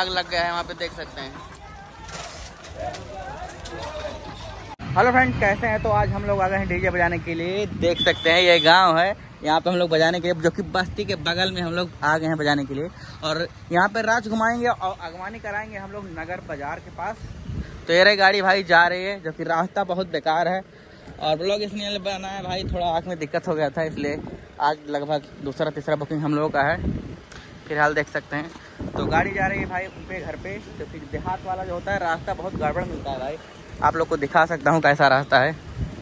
आग लग गया है, वहाँ पे देख सकते हैं। हेलो फ्रेंड्स, कैसे हैं? तो आज हम लोग आ गए हैं डीजे बजाने के लिए। देख सकते हैं ये गांव है, यहाँ पे हम लोग बजाने के लिए, जो कि बस्ती के बगल में हम लोग आ गए हैं बजाने के लिए। और यहाँ पे रात घुमाएंगे और अगवानी कराएंगे हम लोग नगर बाजार के पास। तो ये रही गाड़ी भाई जा रही है, जो कि रास्ता बहुत बेकार है और ब्लॉग इसलिए बना है भाई, थोड़ा आँख में दिक्कत हो गया था, इसलिए आज लगभग दूसरा तीसरा बुकिंग हम लोगों का है। फिलहाल देख सकते हैं तो गाड़ी जा रही है भाई उनके घर पे, जो कि देहात वाला जो होता है रास्ता बहुत गड़बड़ मिलता है भाई। आप लोग को दिखा सकता हूँ कैसा रास्ता है।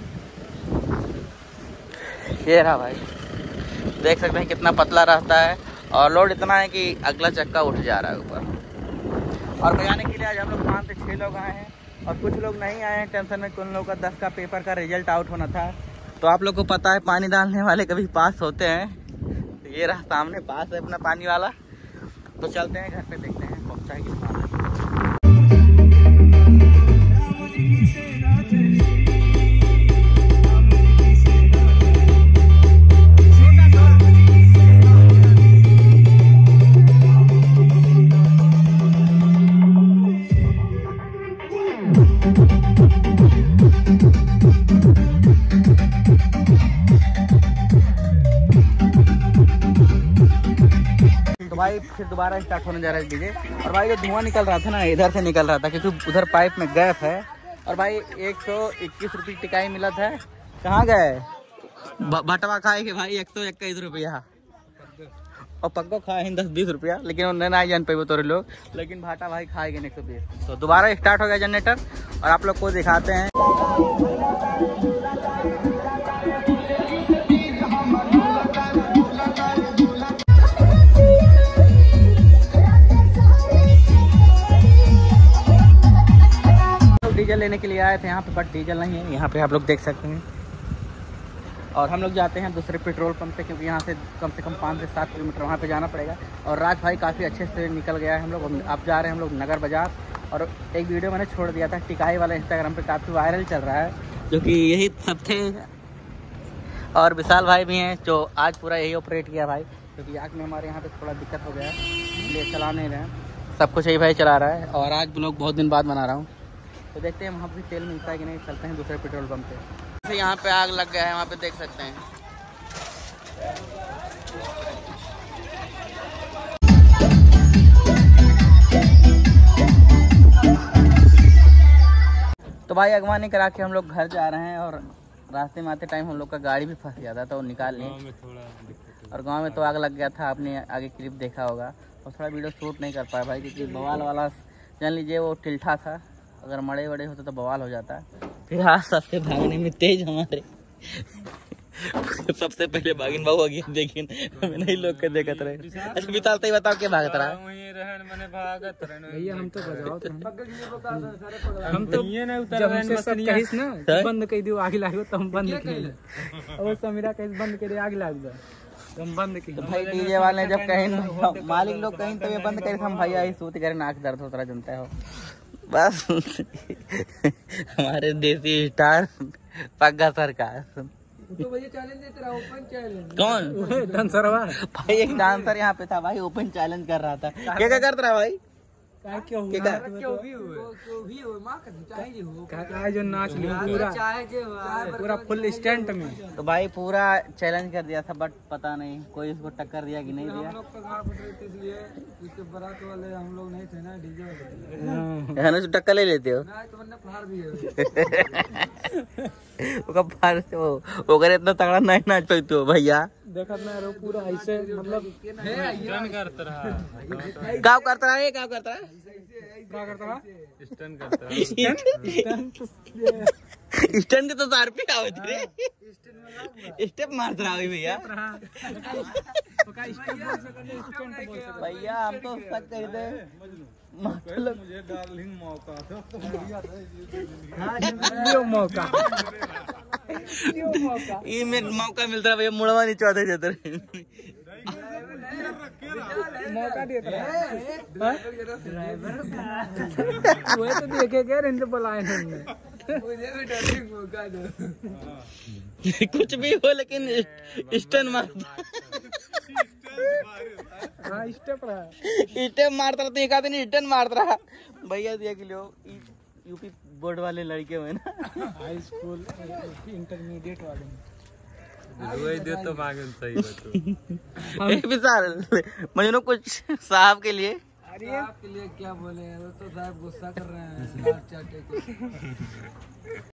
ये रहा भाई, देख सकते हैं कितना पतला रास्ता है और लोड इतना है कि अगला चक्का उठ जा रहा है ऊपर। और बजाने के लिए आज हम लोग 5 से 6 लोग आए हैं और कुछ लोग नहीं आए हैं टेंशन में, उन लोगों का 10 का पेपर का रिजल्ट आउट होना था। तो आप लोग को पता है पानी डालने वाले कभी पास होते हैं, तो ये रहा सामने पास है अपना पानी वाला। तो चलते हैं घर पे, देखते हैं पहुँचा है कितना। भाई फिर दोबारा स्टार्ट होने जा रहा है डीजे। और भाई जो धुआं निकल रहा था ना, इधर से निकल रहा था क्योंकि उधर पाइप में गैप है। और भाई 121 रुपये टिकाई मिला था। कहाँ गए? भटवा खाएंगे भाई 121 रुपया और पक्को खाए हैं 10-20 रुपया, लेकिन उन्हें ना जान पाए तोरे लोग, लेकिन भाटा भाई खाएंगे 120। तो दोबारा स्टार्ट हो गया जनरेटर और आप लोग को दिखाते हैं। डीजल लेने के लिए आए थे यहाँ पे, बट डीजल नहीं है यहाँ पे, आप लोग देख सकते हैं। और हम लोग जाते हैं दूसरे पेट्रोल पंप पे, क्योंकि यहाँ से कम 5 से 7 किलोमीटर वहाँ पे जाना पड़ेगा। और राज भाई काफ़ी अच्छे से निकल गया है। हम लोग अब जा रहे हैं हम लोग नगर बाजार। और एक वीडियो मैंने छोड़ दिया था टिकाई वाला, इंस्टाग्राम पे काफ़ी वायरल चल रहा है, जो कि यही सब थे। और विशाल भाई भी हैं जो आज पूरा यही ऑपरेट किया भाई, क्योंकि आग में हमारे यहाँ पर थोड़ा दिक्कत हो गया है, इसलिए चला नहीं रहे हैं। सब कुछ यही भाई चला रहा है और आज ब्लॉग बहुत दिन बाद बना रहा हूँ। तो देखते हैं वहाँ भी तेल मिलता है कि नहीं। चलते हैं दूसरे पेट्रोल पंप पे। यहाँ पे आग लग गया है, वहाँ पे देख सकते हैं। तो भाई अगवानी करा के हम लोग घर जा रहे हैं और रास्ते में आते टाइम हम लोग का गाड़ी भी फंस गया था, तो निकाल लें। और गाँव में तो आग लग गया था, आपने आगे क्लिप देखा होगा। और थोड़ा वीडियो शूट नहीं कर पाया भाई, क्योंकि बवाल वाला जान लीजिए वो टिल्ठा था, अगर मड़े वड़े होते तो बवाल हो जाता। फिर आज सबसे भागने में तेज हमारे सबसे पहले भागिन बाबू आगे, लेकिन नहीं लोग के देखत रहे। अच्छा विशाल तो बताओ क्या भागत रहा? भैया हम तो बंद कर दियो, आगे लागो तो हम बंद कर, और समीरा कहीं बंद करे आगे लाग जा, हम बंद कर। भाई डीजे वाले जब कहीं मालिक लोग कहीं तो ये बंद करे, हम भैया ही सूत करे, नाक दर्द होता जनता हो बस। हमारे देसी स्टार पग्गा सरकार। तो भैया चैलेंज देते रहा, ओपन चैलेंज। कौन डांसर भाई? एक डांसर यहाँ पे था भाई, ओपन चैलेंज कर रहा था। क्या करता रहा भाई? जो नाच पूरा फुल स्टंट में, तो भाई पूरा चैलेंज कर दिया था, बट पता नहीं कोई उसको टक्कर दिया कि नहीं दिया। बारात वाले हम लोग नहीं थे ना, डीजे वाले टक्कर ले लेते हो। वो इतना तगड़ा नहीं नाच पाई तो भैया देखा ना, पूरा ऐसे मतलब क्या करता है, क्या करता है, स्टंट तो तार पे आवत रे, स्टेप मारता रहा भैया। भैया हम तो सब कह दे मुझे डार्लिंग मौका ये में मौका मिलता है भैया, मुड़वा नहीं चाहते जाते मौका देता है। तो देखे क्या इनसे बुलाए कुछ भी हो, लेकिन स्टन मारता हाँ स्टेप रहा स्टेप मारता रहा तो एक आदमी रिटर्न मारता रहा भैया दिया कि लो यूपी बोर्ड वाले लड़के हुए ना हाई स्कूल इंटरमीडिएट वाले दे तो मांगन सही बतो विशाल मजनू कुछ साहब के लिए आपके लिए क्या बोले वो तो साहब गुस्सा कर रहे हैं